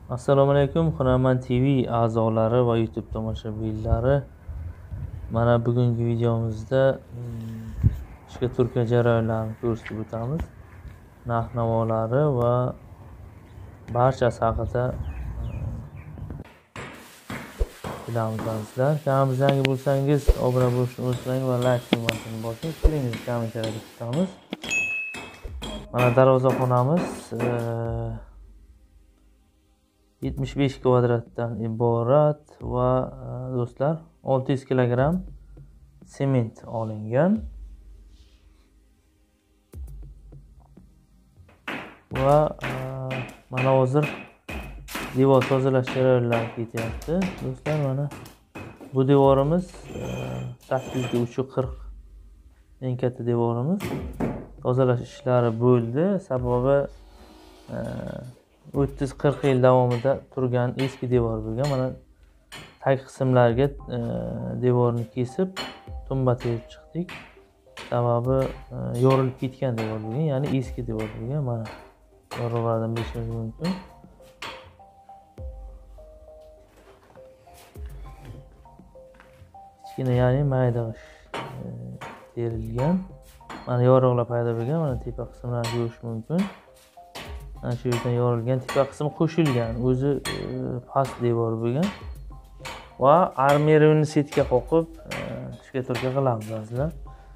Assalomu alaykum, Xunaman TV a'zolari va YouTube tomoshabinlari. Mana bugungi videomizda ishga Turkiya jarayonlarini ko'rsatib o'tamiz. Narx-navolari va barchasi haqida bilamiz azizlar. Kanalimiz yangi bo'lsangiz, obuna bo'lishni unutmang va like tugmasini bosing. Fikringizni kommentariyada kutamiz. Mana darvozaxonamiz 75 kvadratdan iborat va do'stlar 600 kilogramm sement olingan va mana hozir devor tozalash jarayonlari ketyapti. Do'stlar, mana bu devorimiz 8 ga 340 eng katta devorimiz. Tozalash ishlari bo'ldi. Sababi 30-40 yil davomida turgan eski devor bo'lgan. Mana tag qismlarga devorni kesib tumba terib chiqdik. Sababi yorilib ketgan devor bo'lgan, ya'ni eski devor bo'lgan. Mana yorug'lardan bilishingiz mumkin. Kichkina, ya'ni mayda terilgan. Mana yorug'lar paydo bo'lgan. Mana tepa qismlarni ko'rish mumkin. Mana shu yerdan yorilgan, tepa qismi qo'shilgan. O'zi past devor bo'lgan. Va armirni setga qoqib ishga turka qilamiz azizlar.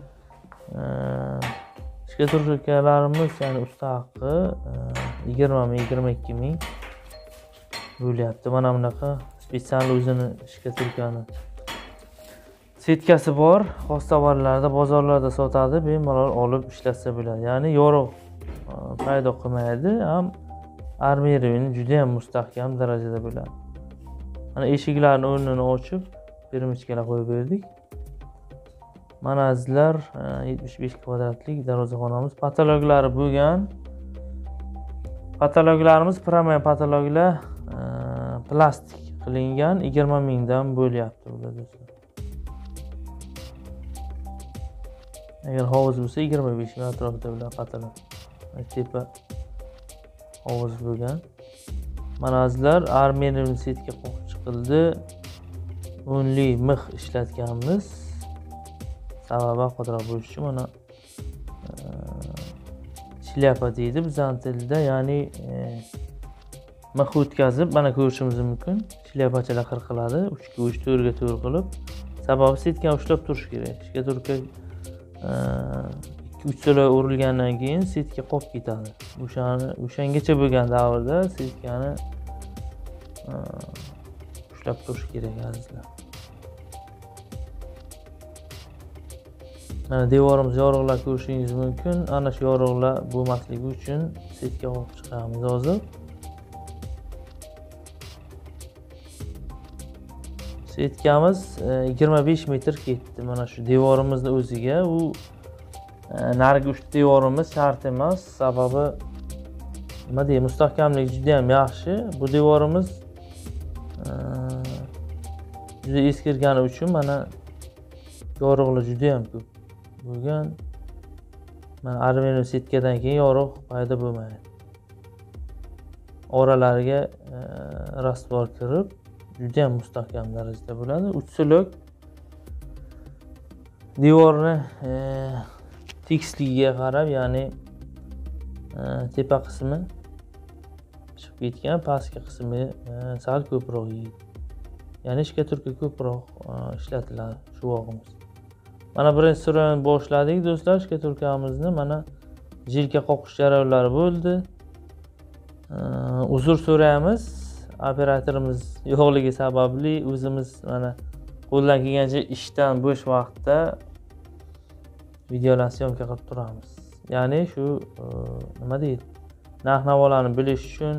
Ishga turkalarimiz, ya'ni usta haqqi 20 ming, 22 ming bo'lyapti. Mana bunaqa spetsial o'zini ishga turkani setkasi bor. Xos tovarlarda, bozorlarda sotadi, bemalol olib ishlatsa bo'ladi. Ya'ni yorug' paydo qilmaydi, ham armirni juda ham mustahkam darajada bo'ladi. Mana eshiklarni o'rnini ochib permichkalar qo'yib berdik. Mana azizlar 75 kvadratlik darvozaxonamiz. Patologlari bo'lgan. Patologlarimiz promay patologlar plastik qilingan, 20 mingdan bo'lyapti bular do'stlar. Agar hovuz bo'lsa 25 ming atrofida bo'ladi patolog. Tepa hovuz bo'lgan. Mana azizlar armirni setga qo'yib chiqildi. Only mix ishlatganmiz. Sababi qadroq bo'lish uchun mana shlyapa deydi bizning tilda, ya'ni mix o'tkazib mana ko'rishingiz mumkin. Shlyapachalar qirqiladi, 3 ga 3, 4 ga 4 qilib. Sababi setkani ushlab turish kerak. Ishga turka 2-3 so'la urilgandan keyin setka qolib ketadi. O'shangacha bo'lgan davrda setkani ushlab turish kerak azizlar. Mana devorimiz yorug'lar ko'rishingiz mumkin. Ana shu yorug'lar bo'lmasligi uchun setka olib chiqamiz hozir. Setkamiz 25 metr ketdi. Mana shu devorimizni o'ziga. U narigi uch devorimiz shart emas, sababi nima deydi, mustahkamligi juda ham yaxshi. Bu devorimiz juda eskirgani uchun mana yorug'lar juda ham ko'p bo'lgan. Mana alyumin setkadan keyin yorug' paydo bo'lmaydi. Oralariga rastvor kirib juda ham mustahkam darajada bo'ladi. 3 so'lak devorni tekisligiga qarab, ya'ni tepa qismi chiqib ketgan, pastki qismi sal ko'proq yeydi. Ya'ni ishga turka ko'proq ishlatiladi shu o'g'imiz. Mana birinchi surani boshladik do'stlar. Ishga turkamizni mana jilka qoqish jarayonlari bo'ldi. Uzr so'raymiz. Operatorimiz yo'qligi sababli o'zimiz mana qo'ldan kelgancha ishdan bo'sh vaqtda videolar syomka qilib turamiz. Ya'ni shu nima deydi? Narx-navolarni bilish uchun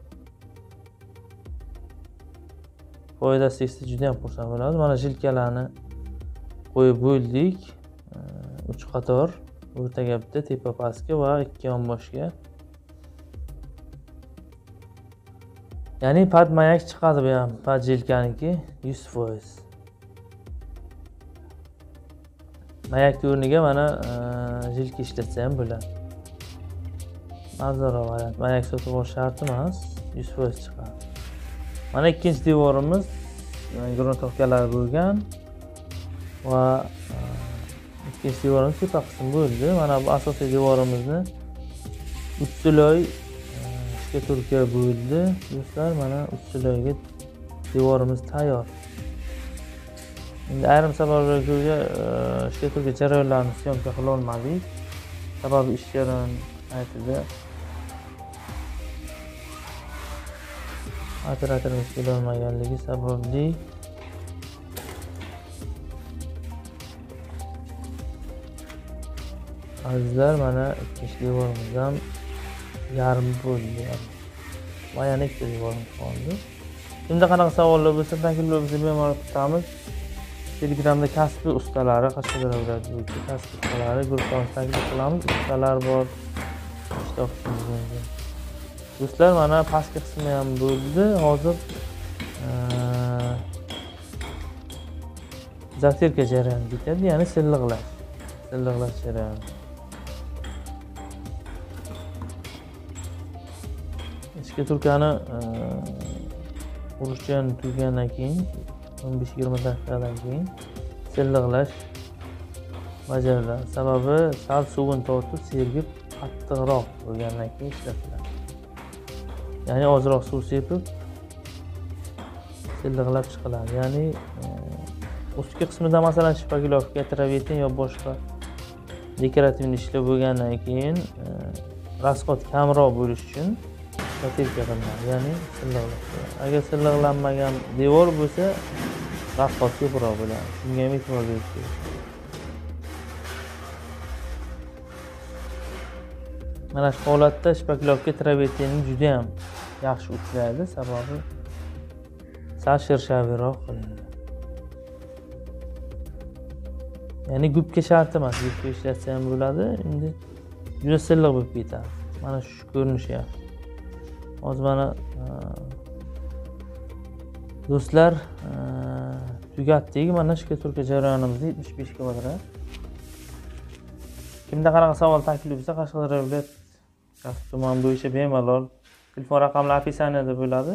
foydasi tegsa juda ham xursand bo'ladi. Mana jilkalarni qo'yib bo'ldik. 3 qator, o'rtaga bitta, tepa pastga va 2 yonboshga. Ya'ni pad mayak chiqadi bu ham, pad jilkaniki 100%. Mayak o'rniga mana jilka ishlatsa ham bo'ladi. Arzonroq variant. Mayak sotib olish shart emas, 100% chiqadi. Mana ikkinchi devorimiz gruntовкалар bo'lgan va ikkinchi devorimiz tepa qismi bo'ldi. Mana bu asosiy devorimizni ustiloy shkaturka bo'ldi. Do'stlar, mana ustiloyga devorimiz tayyor. Endi ayrim sabablarga ko'ra shkaturka jarayonlarini syomka qila olmadik. Sababi ish jarayoni paytida operatorimiz kelolmaganligi sababli azizlar, mana ikkinchi devorimiz ham yarim bo'ldi. Va yana ikkita devorimiz qoldi. Kimda qanaqa savollar bo'lsa, takliflar bo'lsa bemalol kutamiz. Telegramda kasbi ustalari, Qashqadaryo viloyati bo'yicha kasbi ustalari guruhimizni taklif qilamiz. Ustalar bor. Do'stlar, mana pastki qismi ham bo'ldi. Hozir zatirka jarayoni ketadi, ya'ni silliqlash jarayoni. Shkaturkani urishgan tugagandan keyin 15-20 daqiqadan keyin silliqlash bajariladi. Sababi sal suvini tortib, sergib qattiqroq bo'lgandan keyin ishlatiladi. Ya'ni ozroq suv sepib silliqlab chiqiladi. Ya'ni ustki qismida masalan shpagilovka, travertin yo boshqa dekorativ ishlar bo'lgandan keyin rasxod kamroq bo'lish uchun zatirka qilinadi, ya'ni silliqlash. Agar silliqlanmagan devor bo'lsa, rasxod ko'proq bo'ladi. Shunga ham e'tibor berish kerak. Mana shu holatda shpagilovka travertinni juda ham yaxshi ushlaydi, sababi sal shirshaviroq qilinadi. Ya'ni gubka shart emas, gubka ishlatsa ham bo'ladi. Endi juda silliq bo'lib ketadi. Mana shu ko'rinishi yaxshi. Hozir mana do'stlar tugatdik. Mana shkaturka jarayonimizni 75 kvadrat. Kimda qanaqa savol taklif bo'lsa, Qashqadaryo viloyat kasb tuman bo'yicha bemalol telefon raqamlari opisaniyada bo'ladi.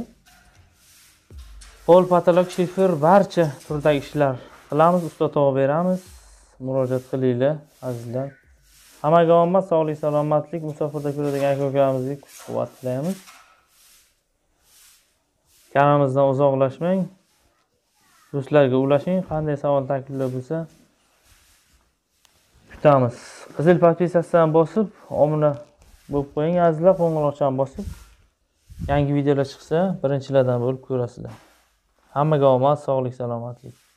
Pol, patolog, shifer, barcha turdagi ishlar qilamiz, usta topib beramiz. Murojaat qilinglar azizlar. Hammaga omad, sog'lik, salomatlik, musofirda ko'radigan aka-ukamizga kuch-quvvat tilaymiz. Kanalımızdan uzoqlashmang. Do'stlarga ulashing, qanday savol takliflar bo'lsa kutamiz. Qizil podpisasidan bosib, obuna bo'lib qo'ying azizlar, qo'ng'iroqchani bosib. Yangi videolar chiqsa, birinchilardan bo'lib ko'rasizlar. Hammaga omad, sog'lik, salomatlik.